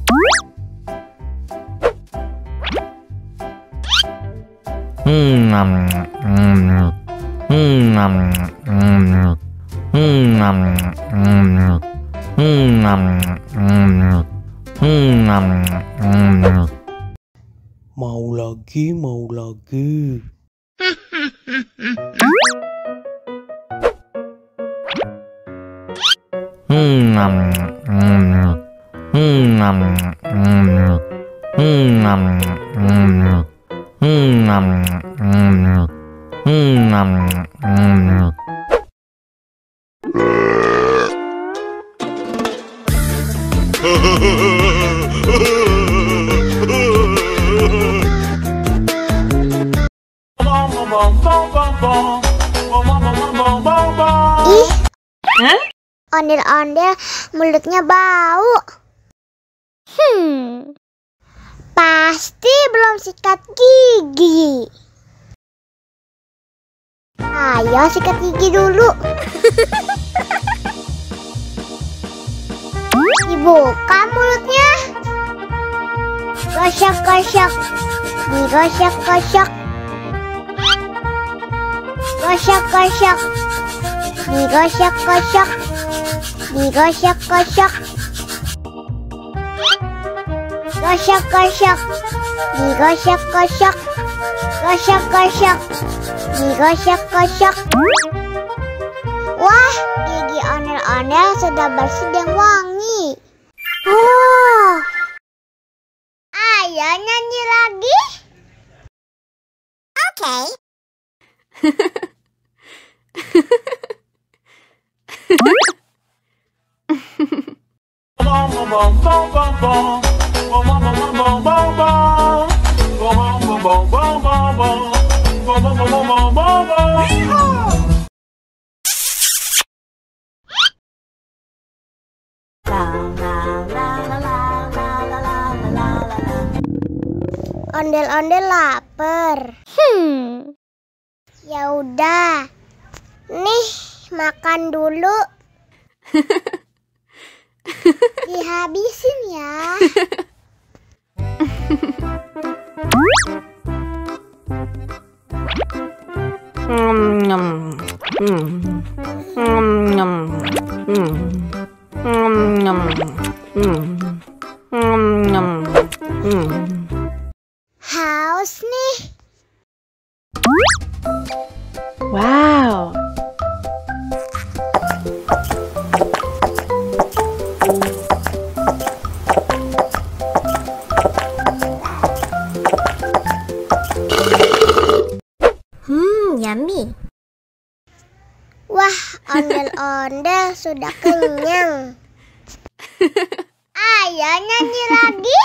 Mau lagi, mau lagi. Ih, ondel-ondel mulutnya bau. Pasti belum sikat gigi. Ayo sikat gigi dulu. Dibuka mulutnya. Gosok-gosok. Digosok-gosok. Gosok-gosok. Digosok-gosok. Digosok-gosok. Gosok-gosok. Digosok-gosok. Gosok-gosok. Digosok-gosok. Wah, gigi ondel-ondel sudah bersih dan wangi. Oh, ayo nyanyi lagi. Oke. Ondel-ondel lapar. Ya udah. Nih, makan dulu. Dihabisin ya. Haus nih. Wow. Yummy. Wah, ondel-ondel sudah kenyang. Ayo nyanyi lagi.